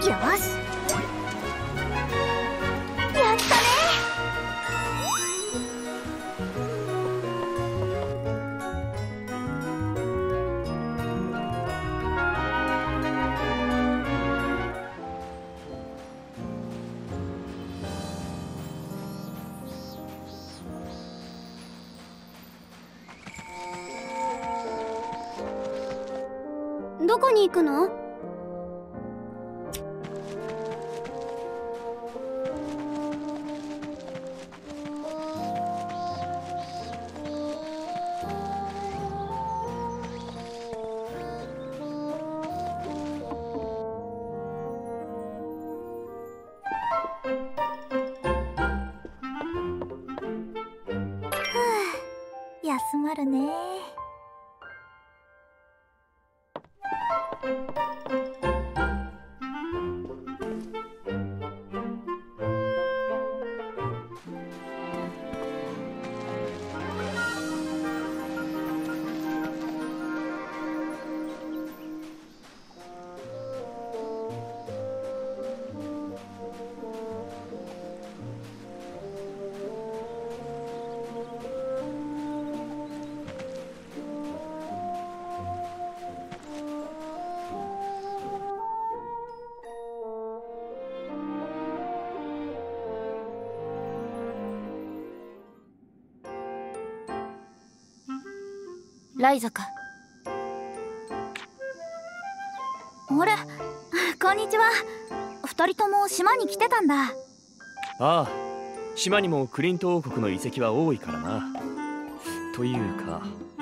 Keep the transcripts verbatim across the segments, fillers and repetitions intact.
よし、やったね。どこに行くの？休まるね。ライザか。あれ、こんにちは。二人とも島に来てたんだ。 ああ、島にもクリント王国の遺跡は多いからな。というか、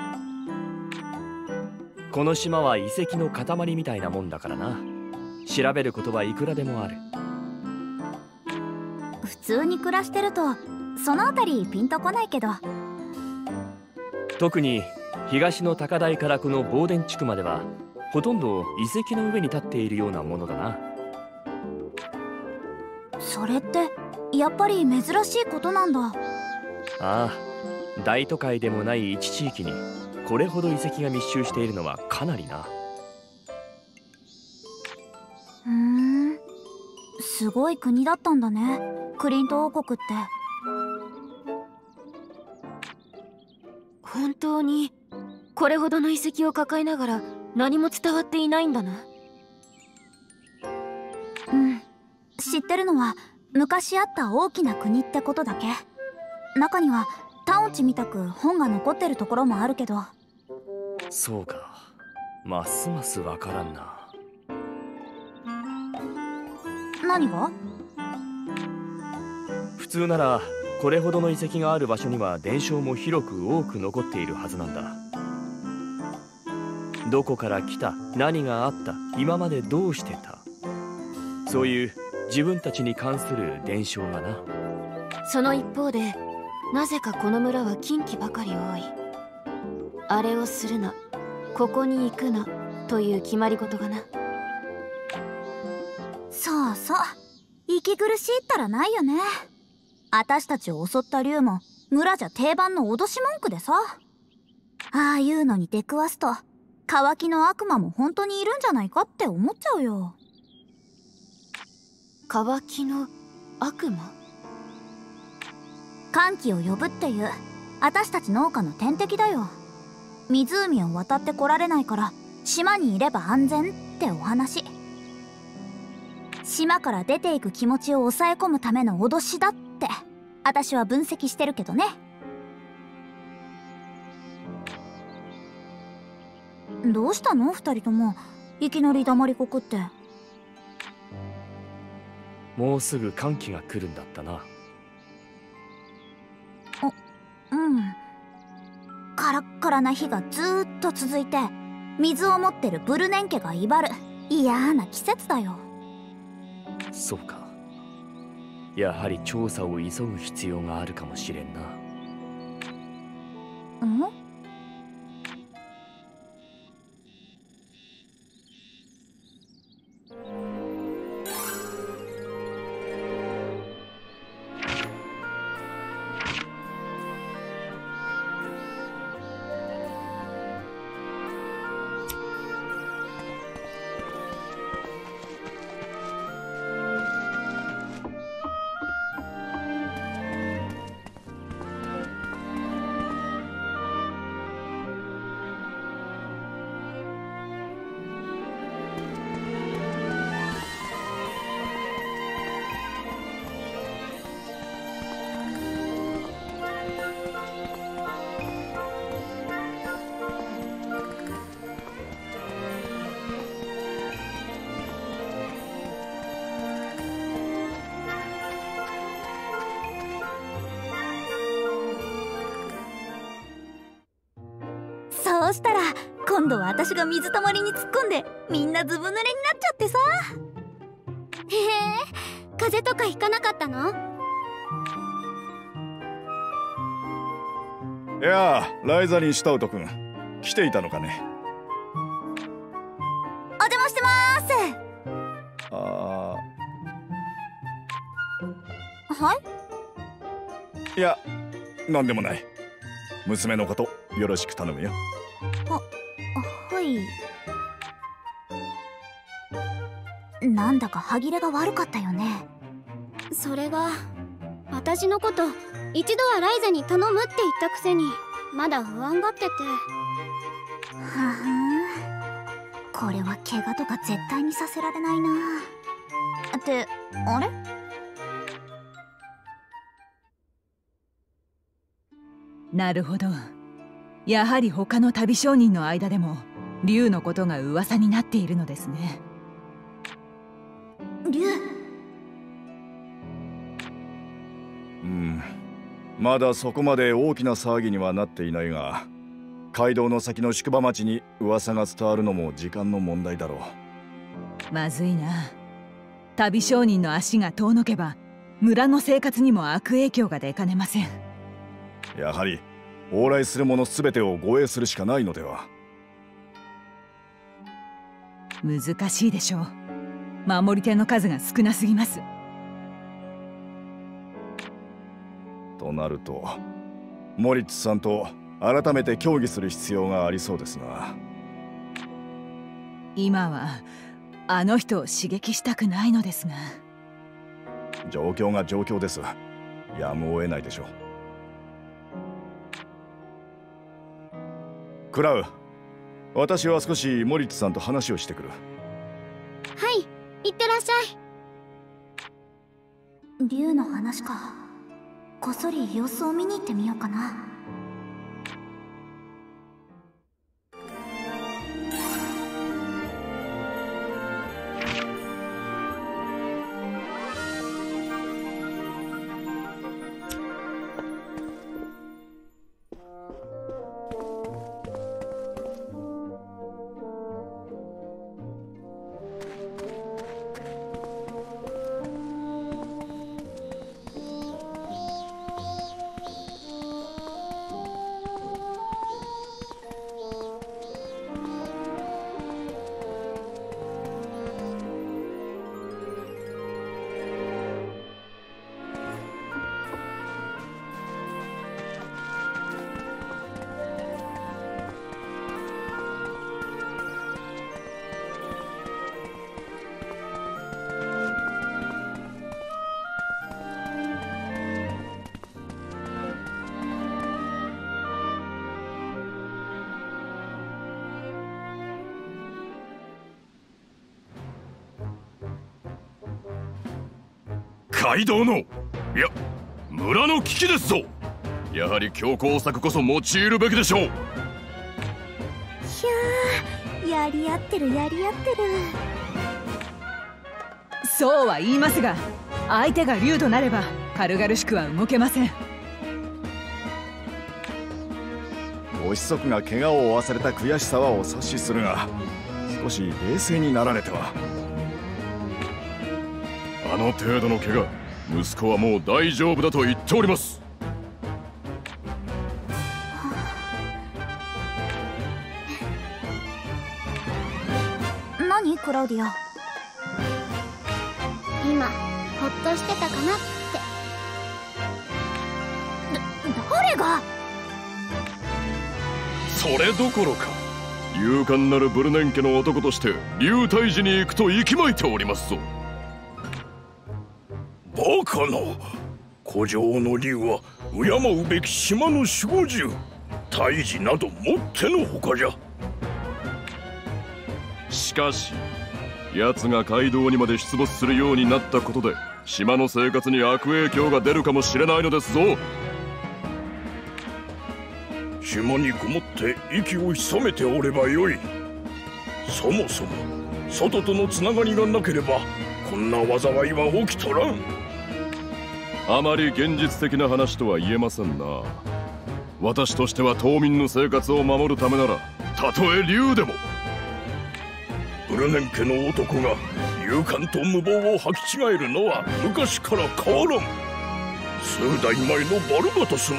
この島は遺跡の塊みたいなもんだからな。調べることはいくらでもある。 普通に暮らしてるとそのあたりピンとこないけど、 特に東の高台からこのボーデン地区まではほとんど遺跡の上に立っているようなものだな。 それってやっぱり珍しいことなんだ。 ああ、大都会でもない一地域にこれほど遺跡が密集しているのはかなりな。 ふーん、すごい国だったんだね、クリント王国って。 本当にこれほどの遺跡を抱えながら何も伝わっていないんだな。 うん、知ってるのは昔あった大きな国ってことだけ。中にはタオチみたく本が残ってるところもあるけど。 そうか、ますますわからんな。 何が？ 普通ならこれほどの遺跡がある場所には伝承も広く多く残っているはずなんだ。どこから来た、何があった、今までどうしてた、そういう自分たちに関する伝承がな。 その一方でなぜかこの村は禁忌ばかり多い。あれをするな、ここに行くなという決まり事がな。 そうそう、息苦しいったらないよね。私たちを襲った竜も村じゃ定番の脅し文句でさ。ああいうのに出くわすと渇きの悪魔も本当にいるんじゃないかって思っちゃうよ。 渇きの悪魔？ 歓喜を呼ぶっていう私たち農家の天敵だよ。湖を渡ってこられないから島にいれば安全ってお話。島から出ていく気持ちを抑え込むための脅しだって私は分析してるけどね。どうしたの二人とも、いきなり黙りこくって。 もうすぐ寒気が来るんだったな。 うん、カラッカラな日がずーっと続いて水を持ってるブルネン家が威張る嫌な季節だよ。 そうか、やはり調査を急ぐ必要があるかもしれんな。 うん？ そうしたら今度は私が水たまりに突っ込んでみんなずぶ濡れになっちゃってさ。 へえ、風邪とかひかなかったの？ いやあ、ライザリン・シュタウト君来ていたのかね。 お邪魔してまーす。 あはいーいや、なんでもない。娘のことよろしく頼むよ。 あ、はい。なんだか歯切れが悪かったよね。 それが私のこと一度はライザに頼むって言ったくせにまだ不安がってて。 ははこれは怪我とか絶対にさせられないな。ってあれ？ なるほど。やはり他の旅商人の間でも竜のことが噂になっているのですね。 竜？ うん、まだそこまで大きな騒ぎにはなっていないが、街道の先の宿場町に噂が伝わるのも時間の問題だろう。 まずいな。旅商人の足が遠のけば村の生活にも悪影響が出かねません。 やはり往来する者すべてを護衛するしかないのでは。 難しいでしょう。守り手の数が少なすぎます。 となるとモリッツさんと改めて協議する必要がありそうですな。 今はあの人を刺激したくないのですが。 状況が状況です。やむを得ないでしょう。クラウ、私は少しモリッツさんと話をしてくる。 はい、いってらっしゃい。 竜の話か。こっそり様子を見に行ってみようかな。 街道の、いや村の危機ですぞ。やはり強硬策こそ用いるべきでしょう。 ひゃー、やり合ってるやり合ってる。 そうは言いますが、相手が竜となれば軽々しくは動けません。 ご子息が怪我を負わされた悔しさはお察しするが、少し冷静になられては。 あの程度の怪我、息子はもう大丈夫だと言っております。 何クラウディア？ 今ほっとしてたかなって。 だ誰が？ それどころか勇敢なるブルネン家の男として竜退治に行くと息巻いておりますぞ。 バカな。古城の竜は敬うべき島の守護獣。退治などもってのほかじゃ。 しかし奴が街道にまで出没するようになったことで島の生活に悪影響が出るかもしれないのですぞ。 島にこもって息を潜めておればよい。そもそも外とのつながりがなければこんな災いは起きとらん。 あまり現実的な話とは言えませんな。私としては島民の生活を守るためならたとえ竜でも。 ブルネン家の男が勇敢と無謀を履き違えるのは昔から変わらん。数代前のバルバトスも。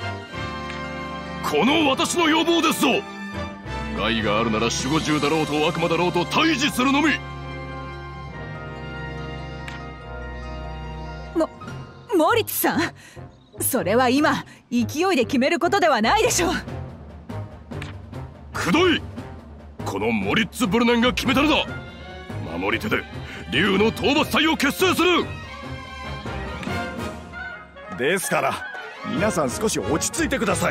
この私の要望ですぞ。害があるなら守護獣だろうと悪魔だろうと退治するのみ。 もモリッツさん、それは今勢いで決めることではないでしょう。 くどい。このモリッツ・ブルネンが決めたのだ。守り手で竜の討伐隊を結成する。 ですから皆さん少し落ち着いてください。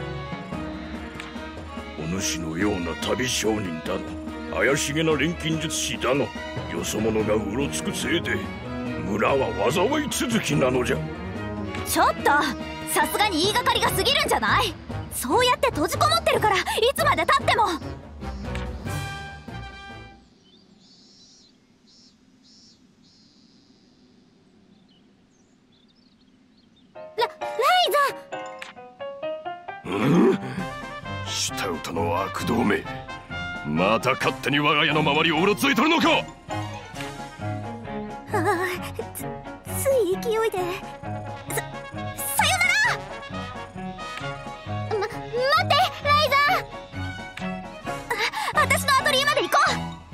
お主のような旅商人だの怪しげな錬金術師だのよそ者がうろつくせいで村は災い続きなのじゃ。 ちょっとさすがに言いがかりが過ぎるんじゃない？そうやって閉じこもってるからいつまでたっても。ラライザ。 うん？シュタウトの悪童め、また勝手に我が家の周りをうろついとるのか。 ああ、つつい勢いで。ささよなら。ま待ってライザー。あ私のアトリエまで行こ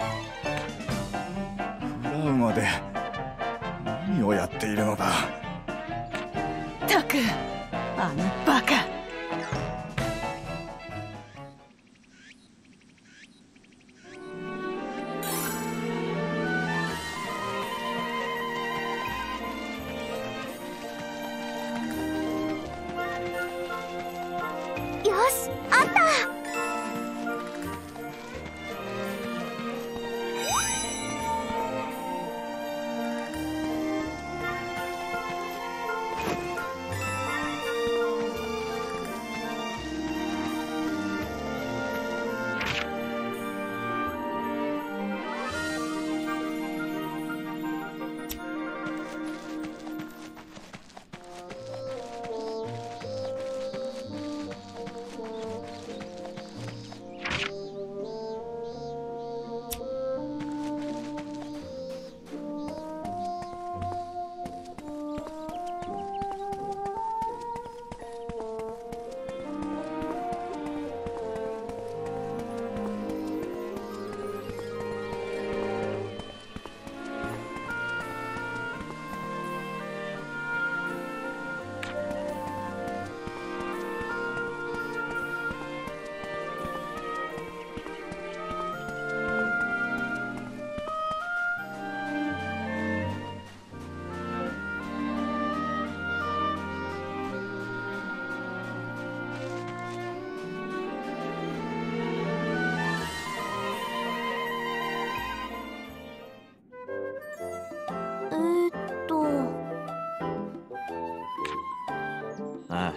フラウマで何をやっているのだ。 たくあのバカ。 う。よしあった。 ああ。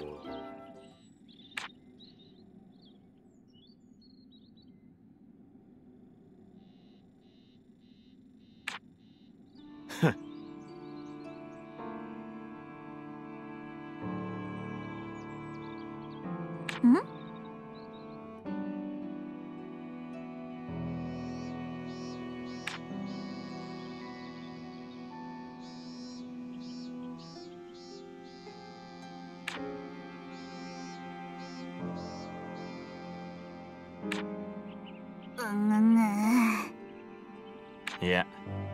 ん？ いや。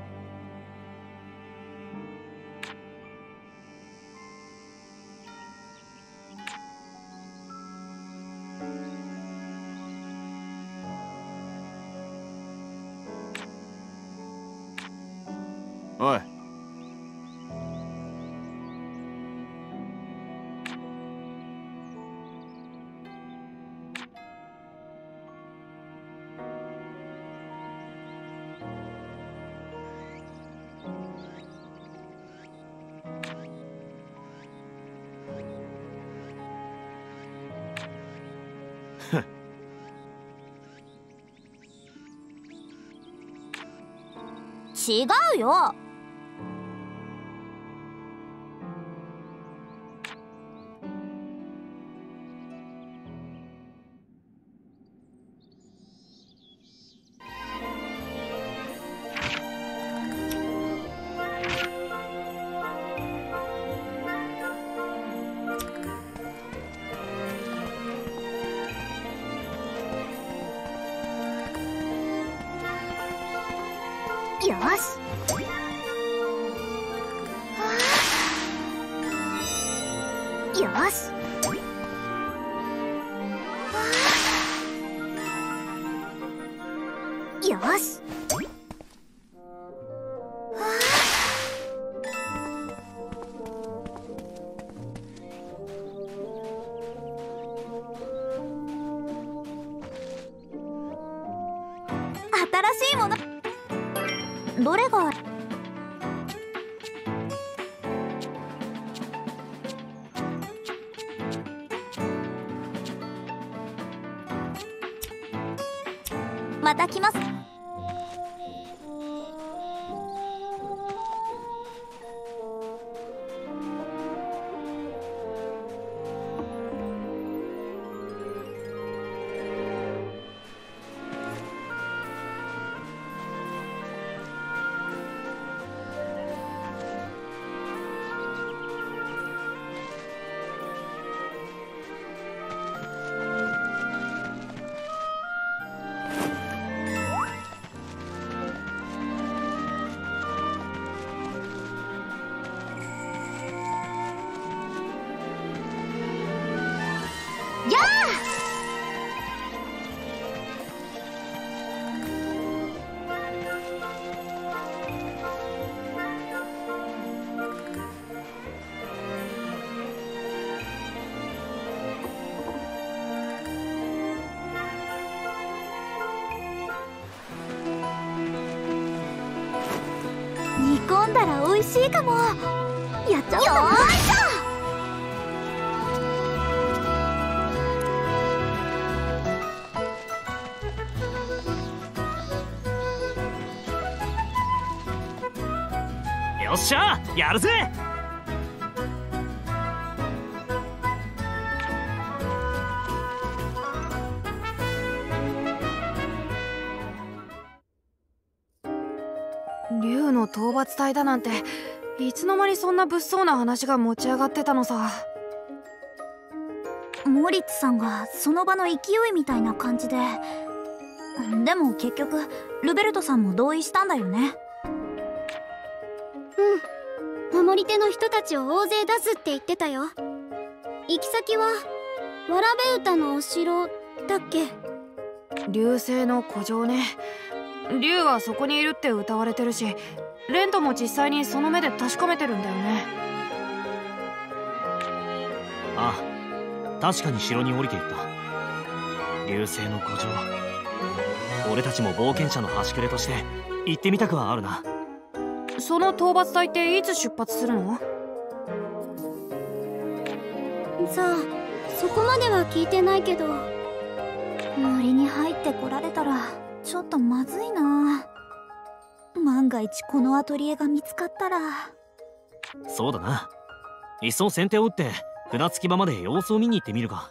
おい。 違うよ。 よし。よし。よし。新しいもの。どれがまた来ます。煮込んだら美味しいかも。やっちゃおうかな。よーいしょ。よっしゃ、やるぜ。 竜の討伐隊だなんて、いつの間にそんな物騒な話が持ち上がってたのさ。 モリッツさんがその場の勢いみたいな感じで。でも結局ルベルトさんも同意したんだよね。 うん、守り手の人たちを大勢出すって言ってたよ。行き先はわらべ歌のお城だっけ。 竜星の古城ね。竜はそこにいるって歌われてるし、レントも実際にその目で確かめてるんだよね。 ああ、確かに城に降りていった。竜星の古城、俺たちも冒険者の端くれとして行ってみたくはあるな。 その討伐隊っていつ出発するの？ さあ、そこまでは聞いてないけど。 森に入ってこられたらちょっとまずいな。万が一このアトリエが見つかったら。 そうだな。いっそ先手を打って船着き場まで様子を見に行ってみるか。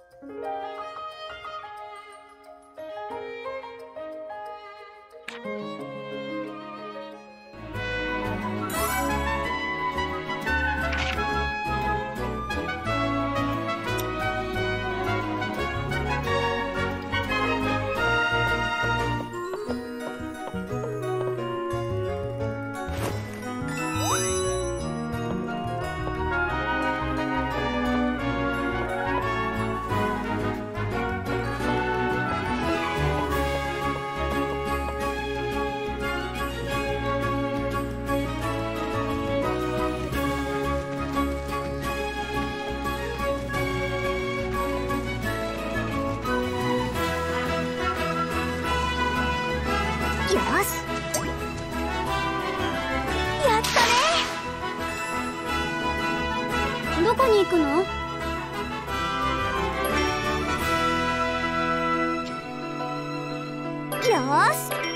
どこに行くの？ よーし。